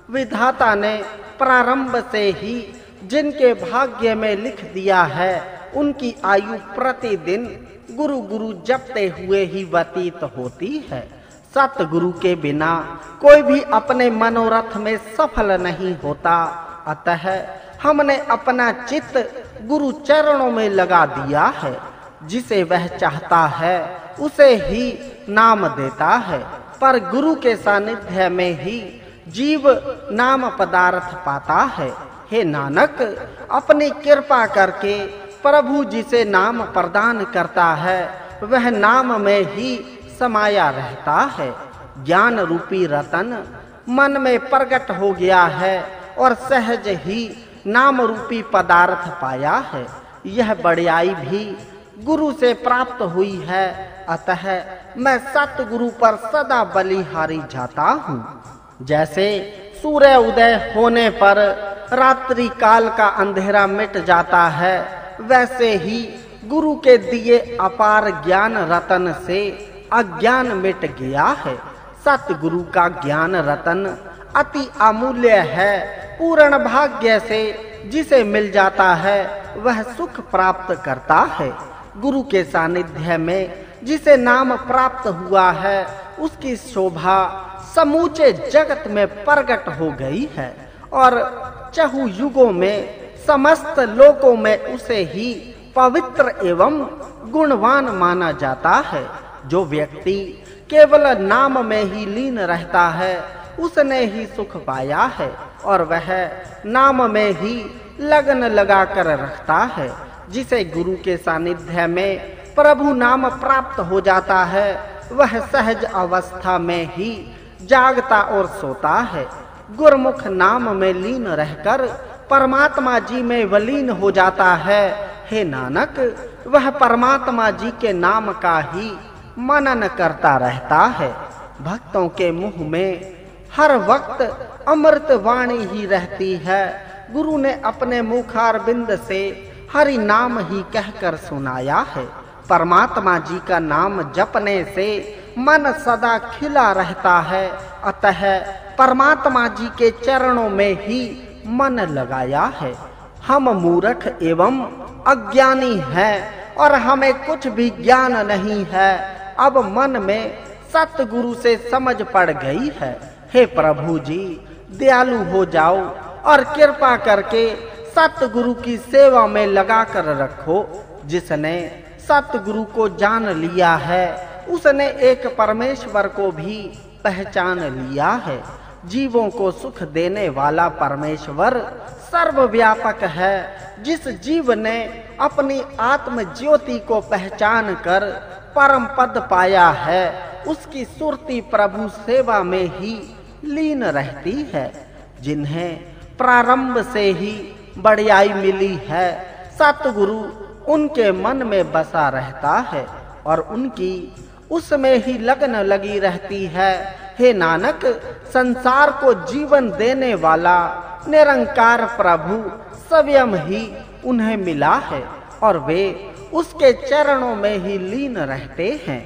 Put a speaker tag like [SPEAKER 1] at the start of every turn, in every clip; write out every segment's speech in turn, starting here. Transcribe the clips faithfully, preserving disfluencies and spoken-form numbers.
[SPEAKER 1] विधाता ने प्रारंभ से ही जिनके भाग्य में लिख दिया है, उनकी आयु प्रतिदिन गुरु गुरु जपते हुए ही व्यतीत होती है। सतगुरु के बिना कोई भी अपने मनोरथ में सफल नहीं होता। अतः हमने अपना चित्त गुरु चरणों में लगा दिया है। जिसे वह चाहता है उसे ही नाम देता है, पर गुरु के सानिध्य में ही जीव नाम पदार्थ पाता है। हे नानक, अपनी कृपा करके प्रभु जिसे नाम प्रदान करता है वह नाम में ही समाया रहता है। ज्ञान रूपी रतन मन में प्रकट हो गया है और सहज ही नाम रूपी पदार्थ पाया है। यह बड़ाई भी गुरु से प्राप्त हुई है। अतः मैं सतगुरु पर सदा बलिहारी जाता हूँ। जैसे सूर्य उदय होने पर रात्रि काल का अंधेरा मिट जाता है, वैसे ही गुरु के दिए अपार ज्ञान रतन से अज्ञान मिट गया है। सतगुरु का ज्ञान रतन अति अमूल्य है। पूर्ण भाग्य से जिसे मिल जाता है वह सुख प्राप्त करता है। गुरु के सानिध्य में जिसे नाम प्राप्त हुआ है उसकी शोभा समूचे जगत में प्रकट हो गई है और चहु युगों में समस्त लोकों में उसे ही पवित्र एवं गुणवान माना जाता है। जो व्यक्ति केवल नाम में ही लीन रहता है उसने ही सुख पाया है और वह नाम में ही लगन लगाकर रखता है। जिसे गुरु के सानिध्य में प्रभु नाम प्राप्त हो जाता है वह सहज अवस्था में ही जागता और सोता है। गुरमुख नाम में लीन रहकर परमात्मा जी में विलीन हो जाता है। हे नानक, वह परमात्मा जी के नाम का ही मनन करता रहता है। भक्तों के मुंह में हर वक्त अमृत वाणी ही रहती है। गुरु ने अपने मुखारबिंद से हरि नाम ही कहकर सुनाया है। परमात्मा जी का नाम जपने से मन सदा खिला रहता है। अतः परमात्मा जी के चरणों में ही मन लगाया है। हम मूर्ख एवं अज्ञानी हैं और हमें कुछ भी ज्ञान नहीं है। अब मन में सतगुरु से समझ पड़ गई है। हे प्रभु जी, दयालु हो जाओ और कृपा करके सतगुरु की सेवा में लगा कर रखो। जिसने सतगुरु को जान लिया है उसने एक परमेश्वर को भी पहचान लिया है। जीवों को सुख देने वाला परमेश्वर सर्वव्यापक है। जिस जीव ने अपनी आत्म ज्योति को पहचान कर परम पद पाया है उसकी सुरती प्रभु सेवा में ही लीन रहती है। जिन्हें प्रारंभ से ही बड़ाई मिली है, सतगुरु उनके मन में बसा रहता है और उनकी उसमें ही लगन लगी रहती है। हे नानक, संसार को जीवन देने वाला निरंकार प्रभु स्वयं ही उन्हें मिला है और वे उसके चरणों में ही लीन रहते हैं।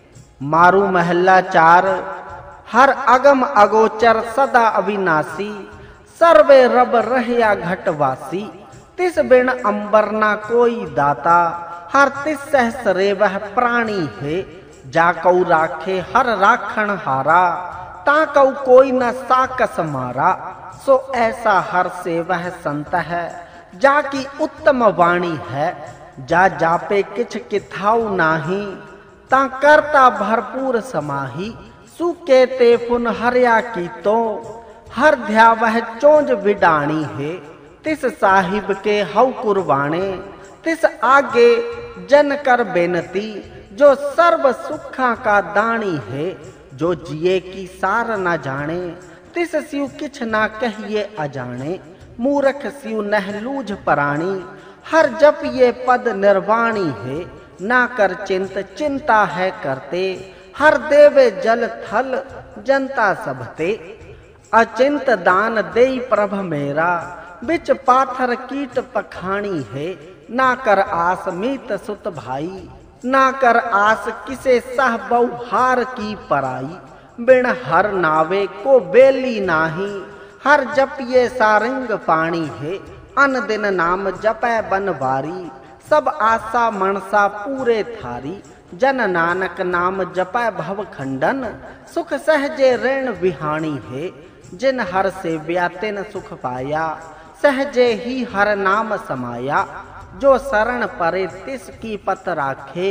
[SPEAKER 1] मारू महल्ला चार। हर अगम अगोचर सदा अविनाशी, सर्वे रब रहया घटवासी। तिस बिन अंबर ना कोई दाता, हर तिस सहसरे वह प्राणी है। जाकऊ राखे हर राखण हारा, ताकऊ कोई न साकस मारा। सो ऐसा हर से वह संत है, जाकी उत्तम वाणी है। जा जापे किछ किथाऊ नाही, ता करता भरपूर समाही। सुके ते पुन हरिया की तो, हर ध्या वह चोंज विडाणी है। तिस साहिब के हऊ कुर्बाणे, तिस आगे जन कर बेनती। जो सर्व सुखा का दानी है, जो जिए की सार न जाने। तिस सिउ किछ ना कहिए अजाने, मूर्ख सिउ नहलूझ पराणी। हर जप ये पद निर्वाणी है, ना कर चिंत चिंता है करते। हर देवे जल थल जनता सबते, अचिंत दान देई प्रभ मेरा। बिच पाथर कीट पखाणी है, ना कर आस मीत सुत भाई। ना कर आस किसे सह बहुहार की पराई। बिन हर नावे को बेली नाही, हर जपिए सारंग पाणी है, अन दिन नाम जपै बनवारी। सब आशा मनसा पूरे थारी, जन नानक नाम जपै भव खंडन। सुख सहजे ऋण विहाणी है, जिन हर से व्यातिन सुख पाया। सहजे ही हर नाम समाया, जो शरण परे तिसकी पत राखे।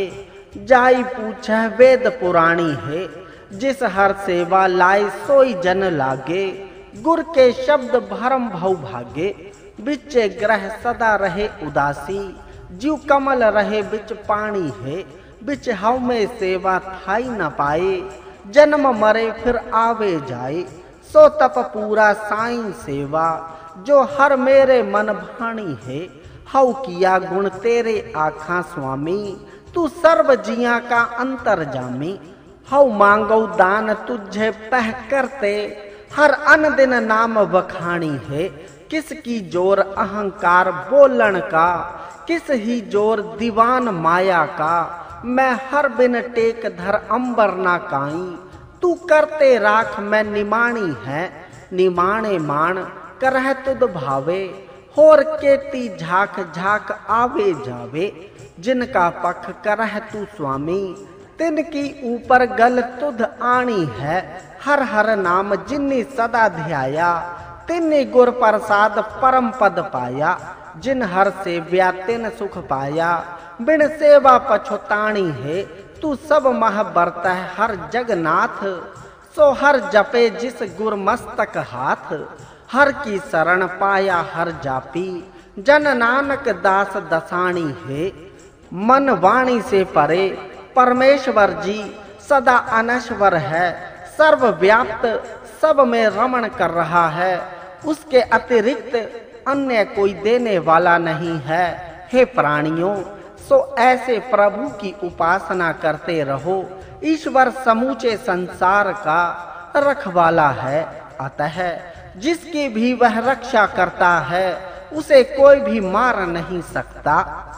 [SPEAKER 1] जाई पूछे वेद पुराणी है, जिस हर सेवा लाए सोई जन लागे। गुर के शब्द भरम भव भागे, बिचे ग्रह सदा रहे उदासी। जीव कमल रहे बिच पानी है, बिच हव में सेवा थाई न पाए। जन्म मरे फिर आवे जाए, सो तप पूरा साईं सेवा। जो हर मेरे मन भाणी है, हव किया गुण तेरे आखा स्वामी। तू सर्व जिया का अंतर जामी, हव मांगो दान तुझे पह करते। हर अन दिन नाम बखानी है, किसकी जोर अहंकार बोलन का। किस ही जोर दीवान माया का, मैं हर बिन टेक धर अंबर ना काई। तू करते राख मैं निमाणी है, निमाणे मान करह तुद भावे। होर केती झाक झाक आवे जावे, जिनका पख करह तू स्वामी। तिनकी ऊपर गल तुध आणी है, हर हर नाम जिन्नी सदा ध्याया। तिन्नी गुर प्रसाद परम पद पाया, जिन हर से व्यातिन सुख पाया। बिन सेवा पछुताणी है, तू सब मह बरत है हर जगन्नाथ। सो हर जपे जिस गुर मस्तक हाथ, हर की शरण पाया हर जापी। जन नानक दास दसाणी है, मन वाणी से परे। परमेश्वर जी सदा अनश्वर है, सर्वव्याप्त सब में रमण कर रहा है। उसके अतिरिक्त अन्य कोई देने वाला नहीं है। हे प्राणियों, सो ऐसे प्रभु की उपासना करते रहो। ईश्वर समूचे संसार का रखवाला है, अतः जिसकी भी वह रक्षा करता है, उसे कोई भी मार नहीं सकता।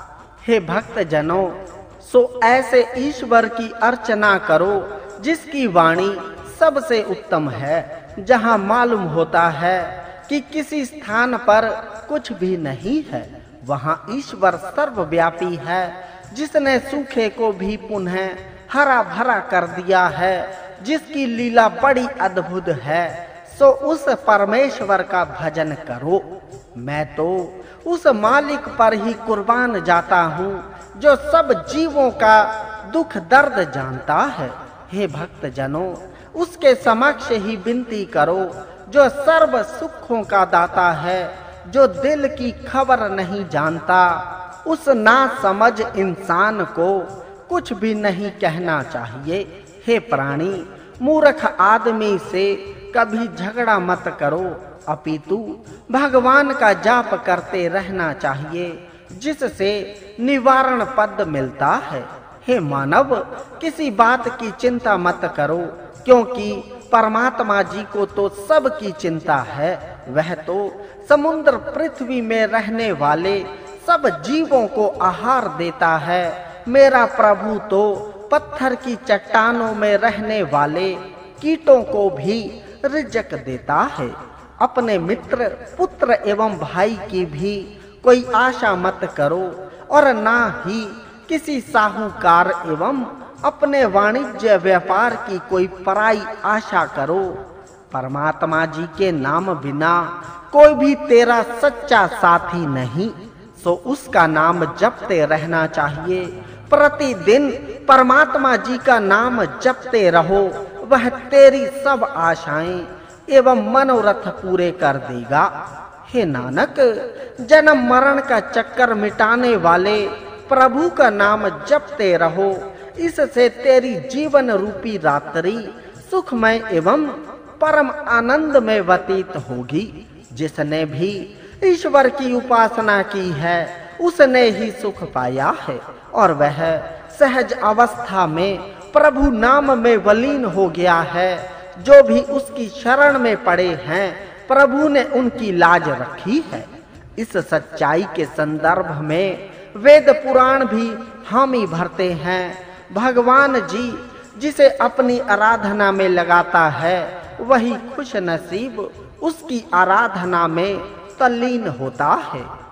[SPEAKER 1] हे भक्त जनों, सो ऐसे ईश्वर की अर्चना करो, जिसकी वाणी सबसे उत्तम है। जहाँ मालूम होता है कि किसी स्थान पर कुछ भी नहीं है, वहाँ ईश्वर सर्वव्यापी है। जिसने सूखे को भी पुनः हरा भरा कर दिया है, जिसकी लीला बड़ी अद्भुत है, सो उस परमेश्वर का भजन करो। मैं तो उस मालिक पर ही कुर्बान जाता हूँ, जो सब जीवों का दुख दर्द जानता है। हे भक्त जनों, उसके समक्ष ही विनती करो, जो सर्व सुखों का दाता है, जो दिल की खबर नहीं जानता। उस ना समझ इंसान को कुछ भी नहीं कहना चाहिए। हे प्राणी, मूर्ख आदमी से कभी झगड़ा मत करो, अपितु भगवान का जाप करते रहना चाहिए, जिससे निवारण पद मिलता है। हे मानव, किसी बात की चिंता मत करो, क्योंकि परमात्मा जी को तो सब की चिंता है। वह तो समुद्र पृथ्वी में रहने वाले सब जीवों को आहार देता है। मेरा प्रभु तो पत्थर की चट्टानों में रहने वाले कीटों को भी रिजक देता है। अपने मित्र, पुत्र एवं भाई की भी कोई आशा मत करो, और ना ही किसी साहूकार एवं अपने वाणिज्य व्यापार की कोई पराई आशा करो। परमात्मा जी के नाम बिना कोई भी तेरा सच्चा साथी नहीं, सो उसका नाम जपते रहना चाहिए। प्रतिदिन परमात्मा जी का नाम जपते रहो, वह तेरी सब आशाएं एवं मनोरथ पूरे कर देगा। हे नानक, जन्म मरण का चक्कर मिटाने वाले प्रभु का नाम जपते रहो, इससे तेरी जीवन रूपी रात्रि सुखमय एवं परम आनंद में व्यतीत होगी। जिसने भी ईश्वर की उपासना की है, उसने ही सुख पाया है, और वह सहज अवस्था में प्रभु नाम में वलीन हो गया है। जो भी उसकी शरण में पड़े हैं, प्रभु ने उनकी लाज रखी है। इस सच्चाई के संदर्भ में वेद पुराण भी हामी भरते हैं। भगवान जी जिसे अपनी आराधना में लगाता है, वही खुश नसीब उसकी आराधना में तल्लीन होता है।